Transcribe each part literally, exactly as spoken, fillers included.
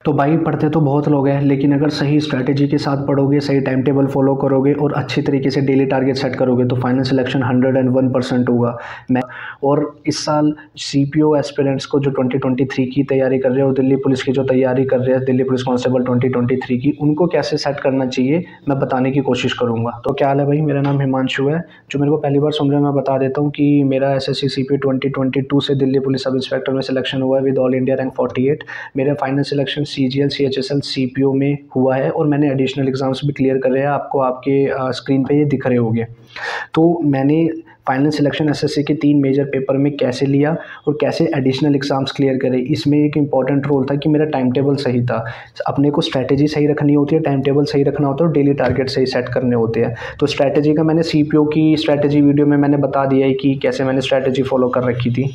तो भाई पढ़ते तो बहुत लोग हैं, लेकिन अगर सही स्ट्रैटेजी के साथ पढ़ोगे, सही टाइम टेबल फॉलो करोगे और अच्छी तरीके से डेली टारगेट सेट करोगे तो final selection hundred and one percent होगा। मैं और इस साल सीपीओ एस्पिरेंट्स को जो ट्वेंटी ट्वेंटी थ्री की तैयारी कर रहे हो, दिल्ली पुलिस की जो तैयारी कर रहे हैं, Delhi police constable twenty twenty three की, उनको कैसे सेट करना चाहिए मैं बताने की कोशिश करूँगा। तो क्या हाल है भाई, मेरा नाम हिमांशु है। जो मेरे को पहली बार सुन रहे हैं मैं बता देता हूँ कि मेरा S S C C P twenty twenty two से दिल्ली पुलिस सब इंस्पेक्टर में सिलेक्शन हुआ है with all India rank forty eight. मेरा final selection C G L C H S L C P O में हुआ है और मैंने एडिशनल एग्जाम्स भी क्लियर करे हैं। आपको आपके स्क्रीन पे ये दिख रहे होंगे। तो मैंने फाइनल सिलेक्शन एसएससी के तीन मेजर पेपर में कैसे लिया और कैसे एडिशनल एग्जाम्स क्लियर करे, इसमें एक इंपॉर्टेंट रोल था कि मेरा टाइम टेबल सही था। अपने को स्ट्रैटेजी सही रखनी होती है, टाइम टेबल सही रखना होता है और डेली टारगेट सही सेट करने होते हैं। तो स्ट्रैटेजी का मैंने सीपीओ की स्ट्रैटेजी वीडियो में मैंने बता दिया है कि कैसे मैंने स्ट्रैटेजी फॉलो कर रखी थी,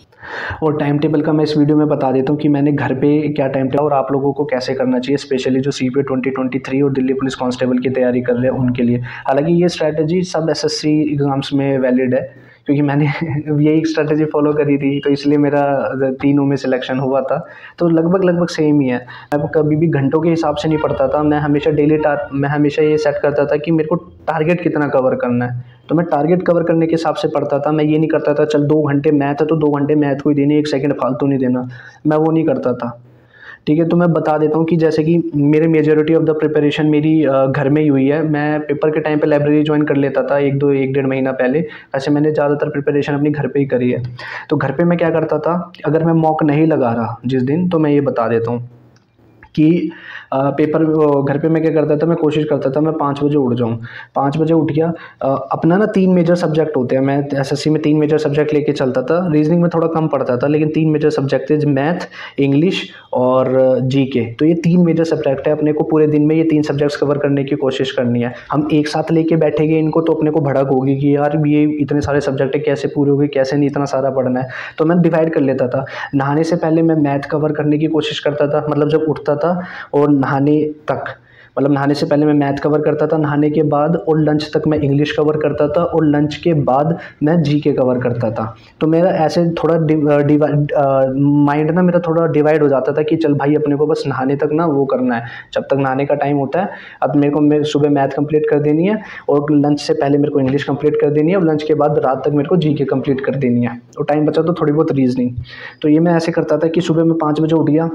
और टाइम टेबल का मैं इस वीडियो में बता देता हूँ कि मैंने घर पे क्या टाइम टेबल और आप लोगों को कैसे करना चाहिए, स्पेशली जो C P O twenty twenty three और दिल्ली पुलिस कांस्टेबल की तैयारी कर रहे हैं उनके लिए। हालांकि ये स्ट्रैटेजी सब एसएससी एग्जाम्स में वैलिड है, क्योंकि मैंने यही स्ट्रैटेजी फॉलो करी थी, तो इसलिए मेरा तीनों में सिलेक्शन हुआ था। तो लगभग लगभग सेम ही है। मैं कभी भी घंटों के हिसाब से नहीं पढ़ता था, मैं हमेशा डेली टार मैं हमेशा ये सेट करता था कि मेरे को टारगेट कितना कवर करना है, तो मैं टारगेट कवर करने के हिसाब से पढ़ता था। मैं ये नहीं करता था चल दो घंटे मैथ है तो दो घंटे मैथ को ही देने, एक सेकंड फालतू नहीं देना, मैं वो नहीं करता था। ठीक है, तो मैं बता देता हूँ कि जैसे कि मेरे मेजॉरिटी ऑफ द प्रिपरेशन मेरी घर में ही हुई है। मैं पेपर के टाइम पे लाइब्रेरी ज्वाइन कर लेता था एक दो एक डेढ़ महीना पहले। ऐसे मैंने ज़्यादातर प्रिपरेशन अपनी घर पे ही करी है। तो घर पे मैं क्या करता था, अगर मैं मॉक नहीं लगा रहा जिस दिन, तो मैं ये बता देता हूँ कि आ, पेपर घर पे मैं क्या करता था, मैं कोशिश करता था मैं पाँच बजे उठ जाऊँ। पाँच बजे उठ गया, आ, अपना ना तीन मेजर सब्जेक्ट होते हैं, मैं एसएससी में तीन मेजर सब्जेक्ट लेके चलता था। रीजनिंग में थोड़ा कम पढ़ता था, लेकिन तीन मेजर सब्जेक्ट थे, मैथ, इंग्लिश और जीके। तो ये तीन मेजर सब्जेक्ट है, अपने को पूरे दिन में ये तीन सब्जेक्ट्स कवर करने की कोशिश करनी है। हम एक साथ लेके बैठेंगे इनको तो अपने को भड़क होगी कि यार ये इतने सारे सब्जेक्ट है, कैसे पूरे हो गए, कैसे नहीं इतना सारा पढ़ना है। तो मैं डिवाइड कर लेता था। नहाने से पहले मैं मैथ कवर करने की कोशिश करता था, मतलब जब उठता था, और नहाने तक, मतलब नहाने से पहले मैं मैथ कवर करता था, नहाने के बाद और लंच तक मैं इंग्लिश कवर करता था, और लंच के बाद मैं जीके कवर करता था। तो मेरा ऐसे थोड़ा डिवाइड माइंड ना मेरा थोड़ा डिवाइड हो जाता था कि चल भाई अपने को बस नहाने तक ना वो करना है, जब तक नहाने का टाइम होता है अब मेरे को मेरे सुबह मैथ कंप्लीट कर देनी है, और लंच से पहले मेरे को इंग्लिश कंप्लीट कर देनी है, और लंच के बाद रात तक मेरे को जीके कंप्लीट कर देनी है, और टाइम बचा तो थोड़ी बहुत रीजनिंग। तो ये मैं ऐसे करता था कि सुबह मैं पाँच बजे उठ गया,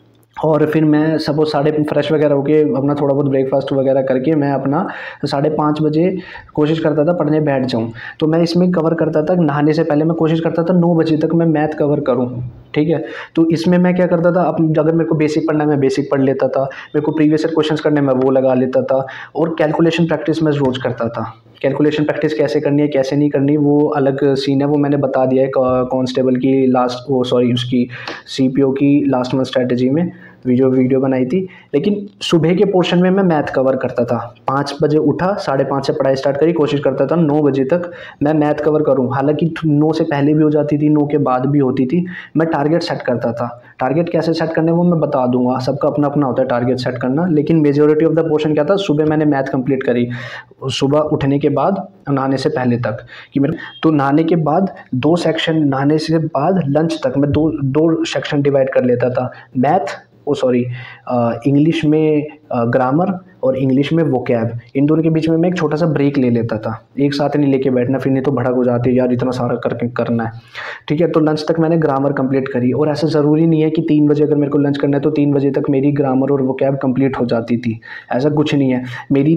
और फिर मैं सपोज साढ़े फ्रेश वगैरह होके अपना थोड़ा बहुत ब्रेकफास्ट वगैरह करके मैं अपना साढ़े पाँच बजे कोशिश करता था पढ़ने बैठ जाऊँ। तो मैं इसमें कवर करता था, नहाने से पहले मैं कोशिश करता था नौ बजे तक मैं मैथ कवर करूँ। ठीक है, तो इसमें मैं क्या करता था, अब अगर मेरे को बेसिक पढ़ना है मैं बेसिक पढ़ लेता था, मेरे को प्रीवियस ईयर क्वेश्चंस करने मैं वो लगा लेता था, और कैलकुलेशन प्रैक्टिस मैं रोज़ करता था। कैलकुलेशन प्रैक्टिस कैसे करनी है कैसे नहीं करनी वो अलग सीन है, वो मैंने बता दिया है कांस्टेबल की लास्ट वो सॉरी उसकी सीपीओ की लास्ट मंथ स्ट्रैटेजी में वीडियो वीडियो बनाई थी। लेकिन सुबह के पोर्शन में मैं मैथ कवर करता था। पाँच बजे उठा, साढ़े पाँच से पढ़ाई स्टार्ट करी, कोशिश करता था नौ बजे तक मैं मैथ कवर करूं। हालांकि नौ से पहले भी हो जाती थी, नौ के बाद भी होती थी। मैं टारगेट सेट करता था। टारगेट कैसे सेट करने वो मैं बता दूंगा, सबका अपना अपना होता है टारगेट सेट करना। लेकिन मेजोरिटी ऑफ द पोर्शन क्या था, सुबह मैंने मैथ कंप्लीट करी, सुबह उठने के बाद नहाने से पहले तक कि मेरे तो नहाने के बाद दो सेक्शन, नहाने से बाद लंच तक मैं दो दो सेक्शन डिवाइड कर लेता था। मैथ ओ सॉरी इंग्लिश में ग्रामर और इंग्लिश में वोकैब, इन दोनों के बीच में मैं एक छोटा सा ब्रेक ले लेता था। एक साथ नहीं लेके बैठना, फिर नहीं तो भड़क हो जाती है यार इतना सारा करके करना है। ठीक है, तो लंच तक मैंने ग्रामर कंप्लीट करी, और ऐसा ज़रूरी नहीं है कि तीन बजे अगर मेरे को लंच करना है तो तीन बजे तक मेरी ग्रामर और वोकैब कंप्लीट हो जाती थी, ऐसा कुछ नहीं है। मेरी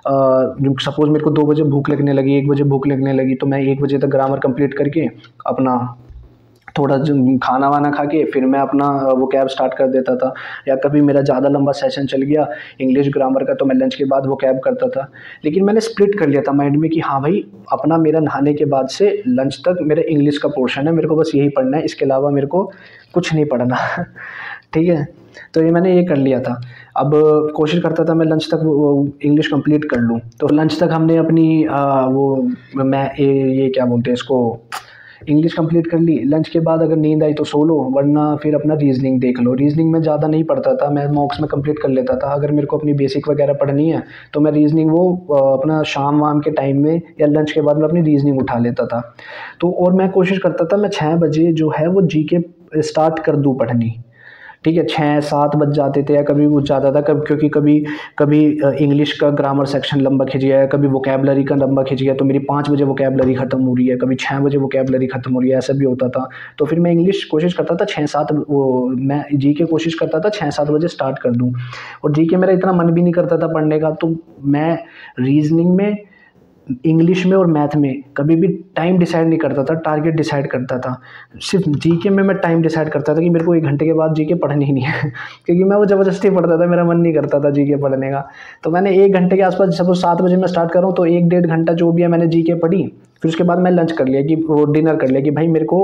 सपोज़ मेरे को दो बजे भूख लगने लगी, एक बजे भूख लगने लगी, तो मैं एक बजे तक ग्रामर कंप्लीट करके अपना थोड़ा खाना वाना खा के फिर मैं अपना वो कैब स्टार्ट कर देता था। या कभी मेरा ज़्यादा लंबा सेशन चल गया इंग्लिश ग्रामर का, तो मैं लंच के बाद वो कैब करता था। लेकिन मैंने स्प्लिट कर लिया था माइंड में कि हाँ भाई अपना मेरा नहाने के बाद से लंच तक मेरा इंग्लिश का पोर्शन है, मेरे को बस यही पढ़ना है, इसके अलावा मेरे को कुछ नहीं पढ़ना। ठीक है, तो ये मैंने ये कर लिया था। अब कोशिश करता था मैं लंच तक वो इंग्लिश कंप्लीट कर लूँ। तो लंच तक हमने अपनी आ, वो मैं ये, ये क्या बोलते हैं इसको, इंग्लिश कंप्लीट कर ली। लंच के बाद अगर नींद आई तो सो लो, वरना फिर अपना रीजनिंग देख लो। रीजनिंग में ज़्यादा नहीं पढ़ता था, मैं मॉक्स में कंप्लीट कर लेता था। अगर मेरे को अपनी बेसिक वगैरह पढ़नी है तो मैं रीजनिंग वो अपना शाम वाम के टाइम में या लंच के बाद में अपनी रीजनिंग उठा लेता था। तो और मैं कोशिश करता था मैं छः बजे जो है वो जी के स्टार्ट कर दूँ पढ़नी। ठीक है, छः सात बज जाते थे या कभी कुछ जाता था, कभी क्योंकि कभी कभी इंग्लिश का ग्रामर सेक्शन लंबा खिंच गया है, कभी वोकेबलरी का लंबा खिंच गया, तो मेरी पाँच बजे वोकेबलरी ख़त्म हो रही है, कभी छः बजे वोकेबलरी ख़त्म हो रही है, ऐसा भी होता था। तो फिर मैं इंग्लिश कोशिश करता था छः सात वो मैं जी के कोशिश करता था छः सात बजे स्टार्ट कर दूँ। और जी के मेरा इतना मन भी नहीं करता था पढ़ने का, तो मैं रीजनिंग में, इंग्लिश में और मैथ में कभी भी टाइम डिसाइड नहीं करता था, टारगेट डिसाइड करता था। सिर्फ जीके में मैं टाइम डिसाइड करता था कि मेरे को एक घंटे के बाद जीके पढ़नी ही नहीं है क्योंकि मैं वो ज़बरदस्ती पढ़ता था, मेरा मन नहीं करता था जीके पढ़ने का। तो मैंने एक घंटे के आसपास, सपोज सात बजे मैं स्टार्ट कर रहा हूँ तो एक डेढ़ घंटा जो भी है मैंने जीके पढ़ी। फिर उसके बाद मैं लंच कर लिया कि वो डिनर कर लिया कि भाई मेरे को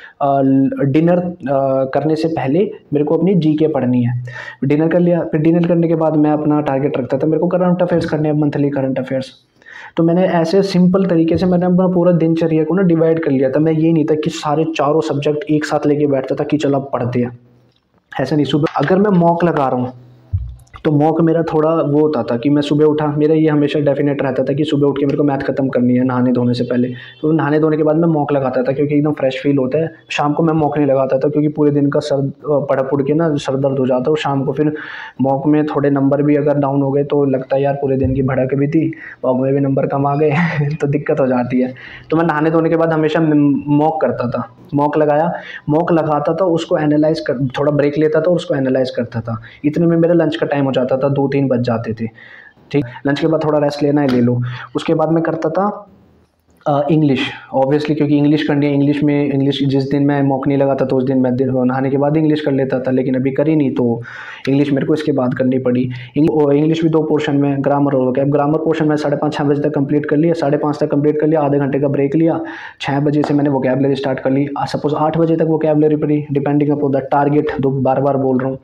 डिनर करने से पहले मेरे को अपनी जीके पढ़नी है। डिनर कर लिया, फिर डिनर करने के बाद मैं अपना टारगेट रखता था मेरे को करंट अफेयर्स करने हैं, मंथली करंट अफेयर्स। तो मैंने ऐसे सिंपल तरीके से मैंने अपना पूरा दिनचर्या को ना डिवाइड कर लिया था। मैं ये नहीं था कि सारे चारों सब्जेक्ट एक साथ लेके बैठता था कि चलो अब पढ़ते हैं, ऐसा नहीं। सुबह अगर मैं मॉक लगा रहा हूँ तो मॉक मेरा थोड़ा वो होता था कि मैं सुबह उठा, मेरा ये हमेशा डेफिनेट रहता था कि सुबह उठ के मेरे को मैथ खत्म करनी है नहाने धोने से पहले। तो नहाने धोने के बाद मैं मॉक लगाता था क्योंकि एकदम फ्रेश फील होता है। शाम को मैं मॉक नहीं लगाता था क्योंकि पूरे दिन का सर पढ़ पुढ़ के ना सर दर्द हो जाता है, और शाम को फिर मॉक में थोड़े नंबर भी अगर डाउन हो गए तो लगता है यार पूरे दिन की भड़क भी थी, मॉक में भी नंबर कम आ गए तो दिक्कत हो जाती है। तो मैं नहाने धोने के बाद हमेशा मॉक करता था, मॉक लगाया, मॉक लगाता था, उसको एनालाइज कर, थोड़ा ब्रेक लेता था और उसको एनालाइज करता था। इतने में मेरा लंच का टाइम हो जाता था, दो तीन बज जाते थे। ठीक, लंच के बाद थोड़ा रेस्ट लेना है ले लो। उसके बाद मैं करता था इंग्लिश, ऑब्वियसली क्योंकि इंग्लिश करनी है। इंग्लिश में इंग्लिश जिस दिन मैं मॉक नहीं लगाता तो उस दिन मैं नहाने के बाद इंग्लिश कर लेता था, लेकिन अभी करी नहीं तो इंग्लिश मेरे को इसके बाद करनी पड़ी। इंग्लिश भी दो पोर्शन में, ग्रामर और वोकैब। ग्रामर पोर्शन में साढ़े पाँच छः बजे तक कंप्लीट कर लिया, साढ़े पाँच तक कंप्लीट कर लिया, आधे घंटे का ब्रेक लिया, छः बजे से मैंने वोकैबलरी स्टार्ट कर ली। सपोज आठ बजे तक वोकैबलरी पढ़ी, डिपेंडिंग अपॉन द टारगेट, दो बार बार बोल रहा हूँ।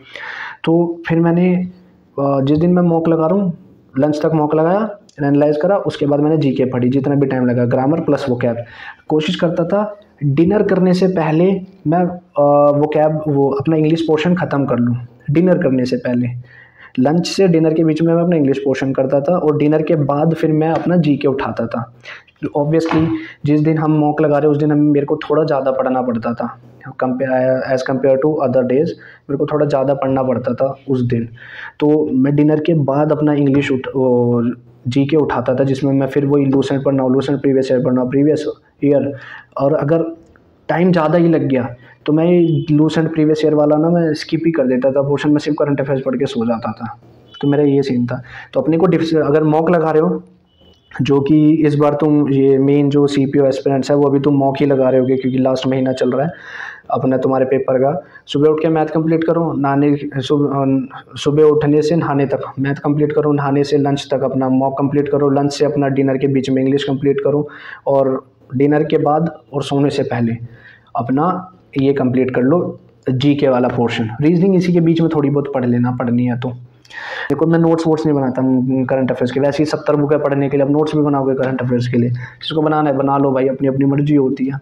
तो फिर मैंने जिस दिन मैं मॉक लगा रहा हूँ लंच तक मॉक लगाया, एनालाइज करा, उसके बाद मैंने जीके पढ़ी जितना भी टाइम लगा, ग्रामर प्लस वोकैब। कोशिश करता था डिनर करने से पहले मैं वोकैब वो अपना इंग्लिश पोर्शन ख़त्म कर लूँ, डिनर करने से पहले। लंच से डिनर के बीच में मैं अपना इंग्लिश पोर्शन करता था और डिनर के बाद फिर मैं अपना जीके उठाता था। ऑब्वियसली जिस दिन हम मॉक लगा रहे उस दिन हम मेरे को थोड़ा ज़्यादा पढ़ना पड़ता था, compare as compare to other days मेरे को थोड़ा ज़्यादा पढ़ना पड़ता था उस दिन। तो मैं डिनर के बाद अपना इंग्लिश उठ जी के उठाता था, जिसमें मैं फिर वही लूसेंट पढ़ना हो, लूसेंट प्रीवियस ईयर पढ़ना प्रीवियस ईयर। और अगर टाइम ज़्यादा ही लग गया तो मैं लूसेंट प्रीवियस ईयर वाला ना मैं स्किप ही कर देता था पोर्शन में, सिर्फ करंट अफेयर्स पढ़ के सो जाता था। तो मेरा ये सीन था। तो अपने को अगर मॉक लगा रहे हो, जो कि इस बार तुम ये मेन जो सी पी ओ एस्पिरेंट्स है वो अभी तुम मॉक ही लगा रहे होगे क्योंकि लास्ट महीना चल रहा है अपना तुम्हारे पेपर का। सुबह उठ के मैथ कंप्लीट करो, नहाने सुबह सुबह उठने से नहाने तक मैथ कंप्लीट करो, नहाने से लंच तक अपना मॉक कंप्लीट करो, लंच से अपना डिनर के बीच में इंग्लिश कंप्लीट करो, और डिनर के बाद और सोने से पहले अपना ये कंप्लीट कर लो जी के वाला पोर्शन। रीजनिंग इसी के बीच में थोड़ी बहुत पढ़ लेना, पढ़नी है तो। देखो मैं नोट्स वोट्स नहीं बनाता करंट अफेयर्स के लिए, वैसे ही सत्तर बुक है पढ़ने के लिए, अब नोट्स भी बनाओगे करंट अफेयर्स के लिए, जिसको बनाना है बना लो भाई, अपनी अपनी मर्जी होती है,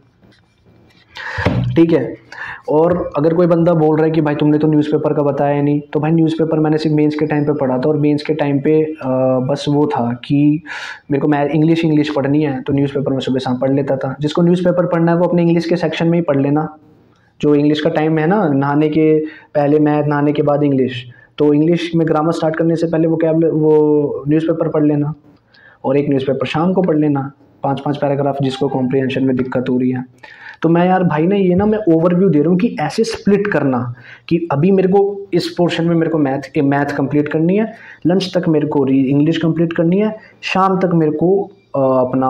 ठीक है। और अगर कोई बंदा बोल रहा है कि भाई तुमने तो न्यूज़पेपर का बताया नहीं, तो भाई न्यूज़पेपर मैंने सिर्फ मेंस के टाइम पे पढ़ा था, और मेंस के टाइम पे आ, बस वो था कि मेरे को मैं इंग्लिश इंग्लिश पढ़नी है तो न्यूज़पेपर में सुबह शाम पढ़ लेता था। जिसको न्यूज़पेपर पढ़ना है वो अपने इंग्लिश के सेक्शन में ही पढ़ लेना, जो इंग्लिश का टाइम है ना, नहाने के पहले मैथ, नहाने के बाद इंग्लिश। तो इंग्लिश में ग्रामर स्टार्ट करने से पहले वो क्या वो न्यूज़पेपर पढ़ लेना, और एक न्यूज़पेपर शाम को पढ़ लेना, पाँच पाँच पैराग्राफ जिसको कॉम्प्रिहेंशन में दिक्कत हो रही है। तो मैं यार भाई ना ये ना मैं ओवरव्यू दे रहा हूँ कि ऐसे स्प्लिट करना कि अभी मेरे को इस पोर्शन में मेरे को मैथ मैथ कंप्लीट करनी है, लंच तक मेरे को इंग्लिश कंप्लीट करनी है, शाम तक मेरे को आ, अपना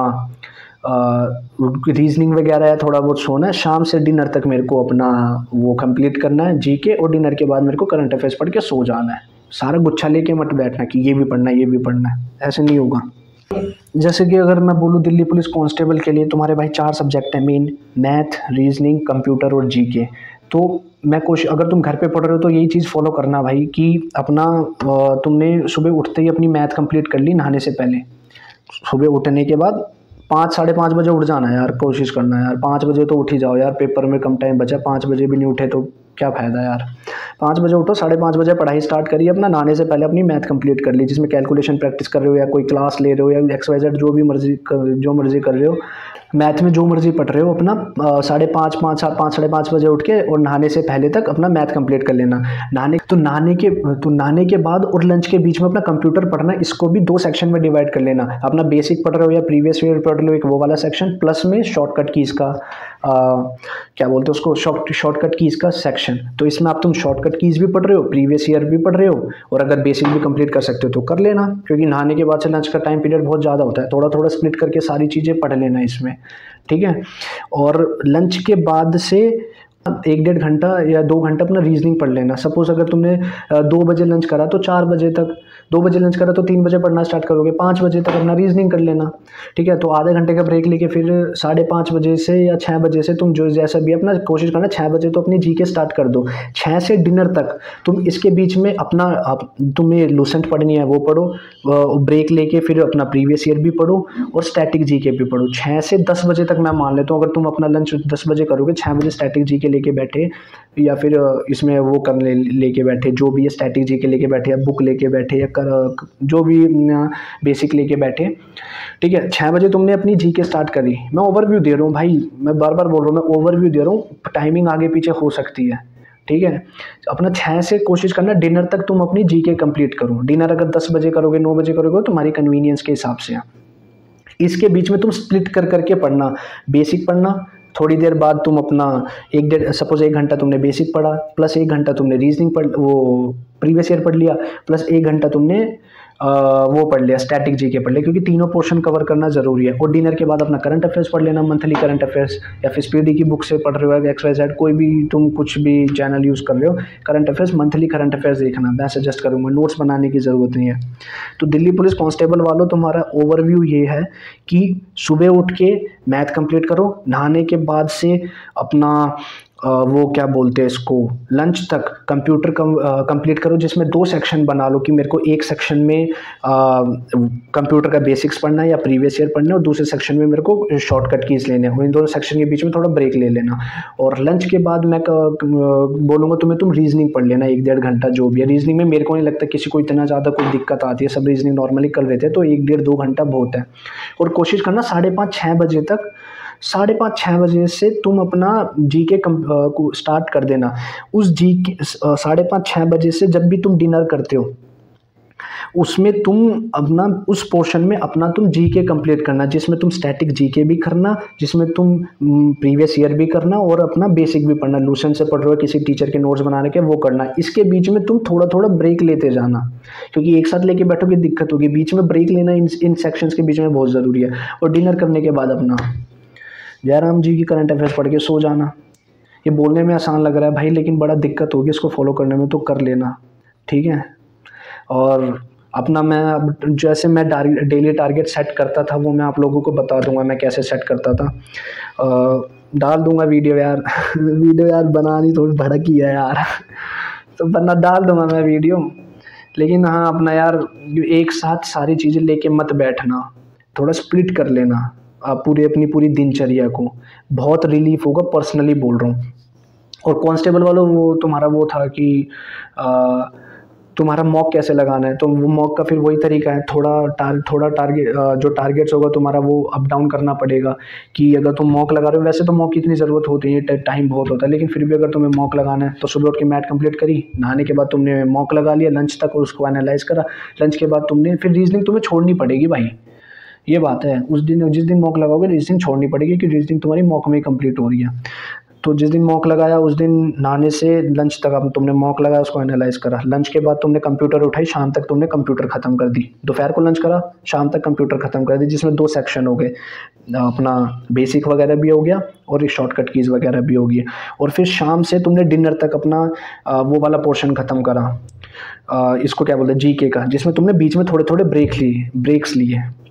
रीजनिंग वगैरह है, थोड़ा बहुत सोना है, शाम से डिनर तक मेरे को अपना वो कंप्लीट करना है जीके, और डिनर के बाद मेरे को करंट अफेयर्स पढ़ के सो जाना है। सारा गुच्छा लेके मत बैठना कि ये भी पढ़ना है ये भी पढ़ना है, ऐसे नहीं होगा। जैसे कि अगर मैं बोलूँ दिल्ली पुलिस कांस्टेबल के लिए तुम्हारे भाई चार सब्जेक्ट हैं मेन, मैथ, रीजनिंग, कंप्यूटर और जीके। तो मैं कोशिश, अगर तुम घर पे पढ़ रहे हो तो यही चीज़ फॉलो करना भाई कि अपना तुमने सुबह उठते ही अपनी मैथ कंप्लीट कर ली नहाने से पहले। सुबह उठने के बाद पाँच साढ़े पाँच बजे उठ जाना यार, कोशिश करना यार, पाँच बजे तो उठ ही जाओ यार, पेपर में कम टाइम बचा, पाँच बजे भी नहीं उठे तो क्या फ़ायदा यार। पाँच बजे उठो, साढ़े पाँच बजे पढ़ाई स्टार्ट करिए अपना, नहाने से पहले अपनी मैथ कंप्लीट कर ली, जिसमें कैलकुलेशन प्रैक्टिस कर रहे हो या कोई क्लास ले रहे हो या एक्स वाई जेड जो भी मर्जी कर, जो मर्जी कर रहे हो, मैथ में जो मर्जी पढ़ रहे हो अपना साढ़े पाँच पाँच पाँच साढ़े पाँच बजे उठ के और नहाने से पहले तक अपना मैथ कंप्लीट कर लेना। नहाने तो नहाने के तो नहाने के बाद और लंच के बीच में अपना कंप्यूटर पढ़ना, इसको भी दो सेक्शन में डिवाइड कर लेना। अपना बेसिक पढ़ रहे हो या प्रीवियस ईयर पढ़ रहे हो, एक वो वाला सेक्शन, प्लस में शॉर्टकट कीज़ का आ, क्या बोलते हैं उसको, शॉर्ट शॉर्टकट कीज़ का सेक्शन। तो इसमें आप तुम शॉर्टकट कीज़ भी पढ़ रहे हो, प्रीवियस ईयर भी पढ़ रहे हो, और अगर बेसिक भी कंप्लीट कर सकते हो तो कर लेना, क्योंकि नहाने के बाद से लंच का टाइम पीरियड बहुत ज़्यादा होता है। थोड़ा थोड़ा स्प्लिट करके सारी चीज़ें पढ़ लेना इसमें, ठीक है। और लंच के बाद से एक डेढ़ घंटा या दो घंटा अपना रीजनिंग पढ़ लेना। सपोज अगर तुमने दो बजे लंच करा तो चार बजे तक, दो बजे लंच करा तो तीन बजे पढ़ना स्टार्ट करोगे, पाँच बजे तक अपना रीजनिंग कर लेना, ठीक है। तो आधे घंटे का ब्रेक लेके फिर साढ़े पाँच बजे से या छः बजे से तुम जो जैसा भी अपना कोशिश करना, छः बजे तो अपनी जी के स्टार्ट कर दो। छः से डिनर तक तुम इसके बीच में अपना आप, तुम्हें लूसेंट पढ़नी है वो पढ़ो, ब्रेक लेके फिर अपना प्रीवियस ईयर भी पढ़ो और स्टैटिक जी के भी पढ़ो। छः से दस बजे तक मैं मान लेता हूँ, अगर तुम अपना लंच दस बजे करोगे, छः बजे स्टैटिक जी के लेके बैठे या फिर इसमें वो कर ले लेके बैठे, जो भी है स्टैटिक जी के लेके बैठे या बुक लेके बैठे या कर, जो भी बेसिक लेके बैठे, ठीक है। छः बजे तुमने अपनी जी के स्टार्ट करी। मैं ओवरव्यू दे रहा हूँ भाई, मैं बार बार बोल रहा हूँ, मैं ओवरव्यू दे रहा हूँ, टाइमिंग आगे पीछे हो सकती है, ठीक है। अपना छः से कोशिश करना डिनर तक तुम अपनी जी के कंप्लीट करो। डिनर अगर दस बजे करोगे, नौ बजे करोगे, तुम्हारी कन्वीनियंस के हिसाब से। इसके बीच में तुम स्प्लिट कर करके पढ़ना, बेसिक पढ़ना, थोड़ी देर बाद तुम अपना एक डेढ़ सपोज एक घंटा तुमने बेसिक पढ़ा, प्लस एक घंटा तुमने रीजनिंग पढ़ वो प्रीवियस ईयर पढ़ लिया, प्लस एक घंटा तुमने आ, वो पढ़ लिया स्टैटिक जी के पढ़ लिया, क्योंकि तीनों पोर्शन कवर करना जरूरी है। और डिनर के बाद अपना करंट अफेयर्स पढ़ लेना, मंथली करंट अफेयर्स, या फिर स्पीडी की बुक से पढ़ रहे हो, एक्स वाई जेड कोई भी तुम कुछ भी चैनल यूज़ कर रहे हो, current affairs monthly current affairs देखना मैं सजेस्ट करूँगा, नोट्स बनाने की ज़रूरत नहीं है। तो दिल्ली पुलिस कांस्टेबल वालों, तुम्हारा ओवरव्यू ये है कि सुबह उठ के मैथ कंप्लीट करो, नहाने के बाद से अपना आ, वो क्या बोलते हैं इसको, लंच तक कंप्यूटर कम कंप्लीट करो, जिसमें दो सेक्शन बना लो कि मेरे को एक सेक्शन में कंप्यूटर का बेसिक्स पढ़ना है या प्रीवियस ईयर पढ़ना है, और दूसरे सेक्शन में मेरे को शॉर्टकट कीज़ लेने हैं। इन दोनों सेक्शन के बीच में थोड़ा ब्रेक ले लेना। और लंच के बाद मैं बोलूँगा तुम्हें, तुम रीजनिंग पढ़ लेना एक डेढ़ घंटा, जो भी है। रीजनिंग में मेरे को नहीं लगता किसी को इतना ज़्यादा कोई दिक्कत आती है, सब रीजनिंग नॉर्मली कर लेते हैं, तो एक डेढ़ दो घंटा बहुत है। और कोशिश करना साढ़े पाँच छः बजे तक, साढ़े पाँच छः बजे से तुम अपना जी के को स्टार्ट कर देना। उस जी के साढ़े पाँच छः बजे से जब भी तुम डिनर करते हो, उसमें तुम अपना उस पोर्शन में अपना तुम जी के कंप्लीट करना, जिसमें तुम स्टैटिक जी के भी करना, जिसमें तुम प्रीवियस ईयर भी करना और अपना बेसिक भी पढ़ना, लूसेंट से पढ़ रहे हो, किसी टीचर के नोट्स बनाने के वो करना। इसके बीच में तुम थोड़ा थोड़ा ब्रेक लेते जाना, क्योंकि एक साथ लेके बैठोगे दिक्कत होगी। बीच में ब्रेक लेना इन इन सेक्शंस के बीच में बहुत ज़रूरी है। और डिनर करने के बाद अपना जयराम जी की करंट अफेयर्स पढ़ के सो जाना। ये बोलने में आसान लग रहा है भाई, लेकिन बड़ा दिक्कत होगी इसको फॉलो करने में, तो कर लेना, ठीक है। और अपना मैं अब जैसे मैं डेली टारगेट सेट करता था वो मैं आप लोगों को बता दूंगा मैं कैसे सेट करता था। आ, डाल दूंगा वीडियो यार वीडियो यार बनानी थोड़ी भड़की है यार तो बना डाल दूंगा मैं वीडियो, लेकिन हाँ अपना यार एक साथ सारी चीज़ें लेके मत बैठना, थोड़ा स्प्लिट कर लेना आप पूरी अपनी पूरी दिनचर्या को, बहुत रिलीफ होगा, पर्सनली बोल रहा हूँ। और कांस्टेबल वालों, वो तुम्हारा वो था कि आ, तुम्हारा मॉक कैसे लगाना है, तो वो मॉक का फिर वही तरीका है, थोड़ा टार थोड़ा टारगेट जो टारगेट्स होगा तुम्हारा वो अप डाउन करना पड़ेगा। कि अगर तुम मॉक लगा रहे हो, वैसे तो मॉक की इतनी ज़रूरत होती है, टाइम बहुत होता है, लेकिन फिर भी अगर तुम्हें मॉक लगाना है तो सुबह उठ के मैथ कंप्लीट करी, नहाने के बाद तुमने मॉक लगा लिया लंच तक और उसको एनालाइज करा, लंच के बाद तुमने फिर रीजनिंग तुम्हें छोड़नी पड़ेगी भाई, ये बात है। उस दिन जिस दिन मॉक लगाओगे रीजनिंग छोड़नी पड़ेगी, क्योंकि रीजनिंग तुम्हारी मॉक में ही कंप्लीट हो रही है। तो जिस दिन मॉक लगाया उस दिन नहाने से लंच तक अब तुमने मॉक लगाया, उसको एनालाइज करा, लंच के बाद तुमने कंप्यूटर उठाई, शाम तक तुमने कंप्यूटर ख़त्म कर दी, दोपहर को लंच करा, शाम तक कंप्यूटर ख़त्म कर दी, जिसमें दो सेक्शन हो गए, अपना बेसिक वगैरह भी हो गया और एक शॉर्टकट कीज़ वगैरह भी हो गई। और फिर शाम से तुमने डिनर तक अपना वो वाला पोर्शन ख़त्म करा, इसको क्या बोलते हैं, जी के का, जिसमें तुमने बीच में थोड़े थोड़े ब्रेक लिए ब्रेक्स लिए ठीक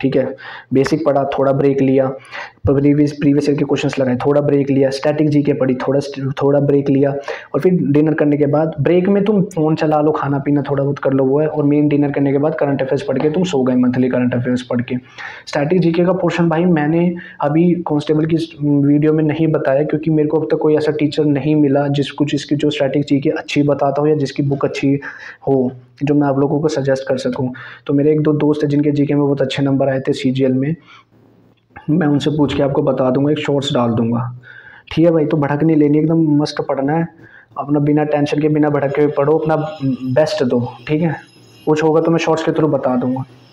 ठीक है। बेसिक पढ़ा, थोड़ा ब्रेक लिया, प्रीवियस प्रीवियस ईयर के क्वेश्चंस लगाए, थोड़ा ब्रेक लिया, स्टैटिक जीके पढ़ी, थोड़ा थोड़ा ब्रेक लिया, और फिर डिनर करने के बाद, ब्रेक में तुम फ़ोन चला लो, खाना पीना थोड़ा बहुत कर लो वो है, और मेन डिनर करने के बाद करंट अफेयर्स पढ़ के तुम सो गए, मंथली करंट अफेयर्स पढ़ के। स्टैटिक जीके का पोर्शन भाई मैंने अभी कांस्टेबल की वीडियो में नहीं बताया, क्योंकि मेरे को अब तक कोई ऐसा टीचर नहीं मिला जिसको जिसकी जो स्टैटिक जीके अच्छी बताता हो या जिसकी बुक अच्छी हो, जो मैं आप लोगों को सजेस्ट कर सकूं। तो मेरे एक दो दोस्त हैं जिनके जीके में बहुत अच्छे नंबर आए थे सीजीएल में, मैं उनसे पूछ के आपको बता दूंगा, एक शॉर्ट्स डाल दूंगा। ठीक है भाई, तो भड़क नहीं लेनी, एकदम मस्त पढ़ना है अपना, बिना टेंशन के बिना भड़के पढ़ो, अपना बेस्ट दो, ठीक है। कुछ होगा तो मैं शॉर्ट्स के थ्रू बता दूंगा।